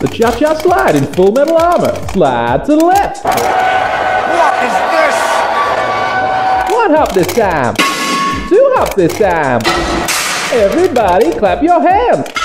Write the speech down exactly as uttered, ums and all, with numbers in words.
The Cha-Cha Slide in full metal armor. Slide to the left. What is this? One hop this time. Two hop this time. Everybody clap your hands.